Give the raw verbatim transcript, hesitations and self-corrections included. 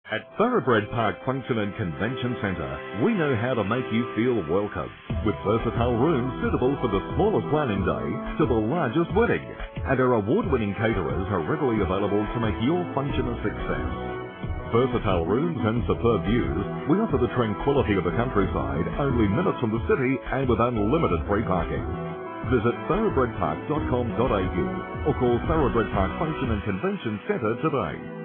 At Thoroughbred Park Function and Convention Centre, we know how to make you feel welcome, with versatile rooms suitable for the smallest planning day to the largest wedding. And our award-winning caterers are readily available to make your function a success. Versatile rooms and superb views, we offer the tranquility of the countryside, only minutes from the city and with unlimited free parking. Visit thoroughbred park dot com dot a u or call Thoroughbred Park Function and Convention Centre today.